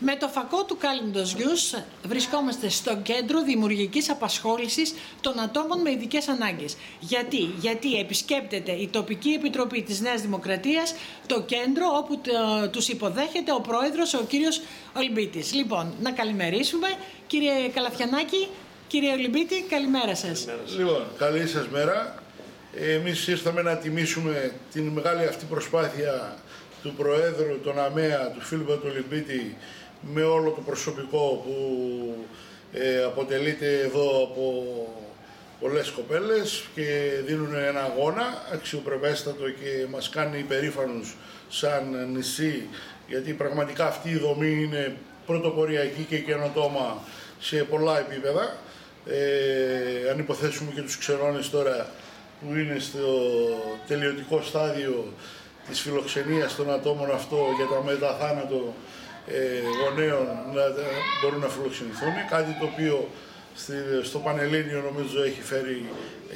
Με το φακό του Κάλυντος Γιους βρισκόμαστε στο κέντρο δημιουργικής απασχόλησης των ατόμων με ειδικές ανάγκες. Γιατί επισκέπτεται η τοπική επιτροπή της Νέας Δημοκρατίας το κέντρο όπου τους υποδέχεται ο πρόεδρος, ο κύριος Ολυμπίτης. Λοιπόν, να καλημερίσουμε. Κύριε Καλαφιανάκη, κύριε Ολυμπίτη, καλημέρα σας. Λοιπόν, καλή σας μέρα. Εμείς ήρθαμε να τιμήσουμε την μεγάλη αυτή προσπάθεια του Προέδρου, τον ΑΜΕΑ, του Φίλιππα του Ολυμπίτη, με όλο το προσωπικό που αποτελείται εδώ από πολλές κοπέλες και δίνουν ένα αγώνα αξιοπρεπέστατο και μας κάνει υπερήφανους σαν νησί, γιατί πραγματικά αυτή η δομή είναι πρωτοποριακή και καινοτόμα σε πολλά επίπεδα. Αν υποθέσουμε και τους ξενώνες τώρα που είναι στο τελειωτικό στάδιο της φιλοξενίας των ατόμων αυτό για τα μεταθάνατο γονέων να μπορούν να φιλοξενηθούν, κάτι το οποίο στο Πανελλήνιο νομίζω έχει φέρει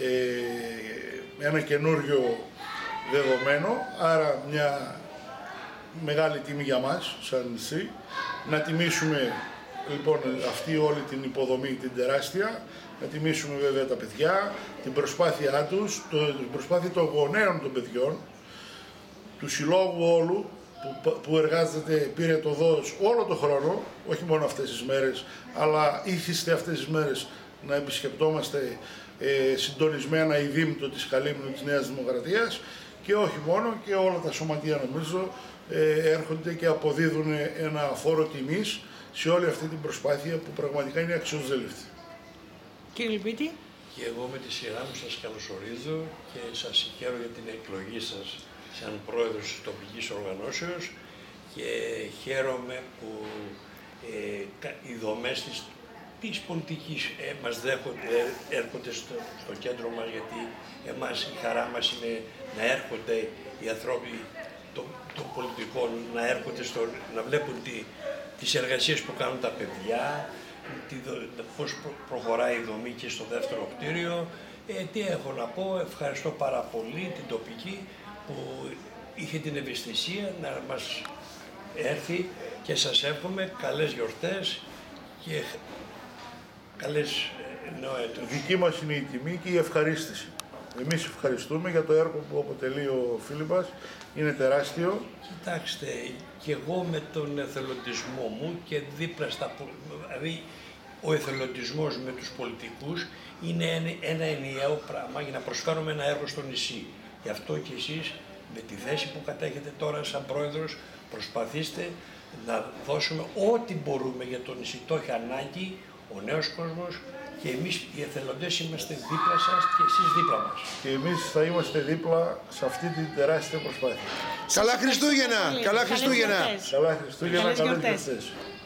ένα καινούριο δεδομένο, άρα μια μεγάλη τιμή για μας σαν νησί. Να τιμήσουμε λοιπόν αυτή όλη την υποδομή την τεράστια, να τιμήσουμε βέβαια τα παιδιά, την προσπάθειά τους, την προσπάθεια των γονέων των παιδιών, του συλλόγου όλου που εργάζεται, πήρε το ΔΟΣ όλο το χρόνο, όχι μόνο αυτές τις μέρες, αλλά ήθιστε αυτές τις μέρες να επισκεπτόμαστε συντονισμένα η Δήμητο της Καλύμνου της Νέας Δημοκρατίας και όχι μόνο, και όλα τα σωματεία νομίζω έρχονται και αποδίδουν ένα φόρο τιμής σε όλη αυτή την προσπάθεια που πραγματικά είναι αξιοζέλευτη. Κύριε Λυπίτη. Και εγώ με τη σειρά μου σας καλωσορίζω και σας συγχαίρω για την εκλογή σας σαν πρόεδρος της τοπικής οργανώσεως και χαίρομαι που οι δομές της πολιτικής μας δέχονται, έρχονται στο κέντρο μας, γιατί εμάς η χαρά μας είναι να έρχονται οι ανθρώποι των πολιτικών, να έρχονται να βλέπουν τις εργασίες που κάνουν τα παιδιά, πώς προχωράει η δομή και στο δεύτερο κτίριο. Τι έχω να πω, ευχαριστώ πάρα πολύ την τοπική που είχε την ευαισθησία να μας έρθει και σας εύχομαι καλές γιορτές και καλές Νοέτος. Δική μας είναι η τιμή και η ευχαρίστηση. Εμείς ευχαριστούμε για το έργο που αποτελεί ο Φίλιππας, είναι τεράστιο. Κοιτάξτε, και εγώ με τον εθελοντισμό μου και δίπλα δηλαδή ο εθελοντισμός με τους πολιτικούς είναι ένα ενιαίο πράγμα για να προσφέρουμε ένα έργο στο νησί. Γι' αυτό και εσείς με τη θέση που κατέχετε τώρα σαν πρόεδρος προσπαθήστε να δώσουμε ό,τι μπορούμε για το νησί. Το έχει ανάγκη ο νέος κόσμος και εμείς οι εθελοντές είμαστε δίπλα σας και εσείς δίπλα μας. Και εμείς θα είμαστε δίπλα σε αυτή την τεράστια προσπάθεια. Καλά Χριστούγεννα! Καλά Χριστούγεννα! Καλά Χριστούγεννα, καλές γιορτές.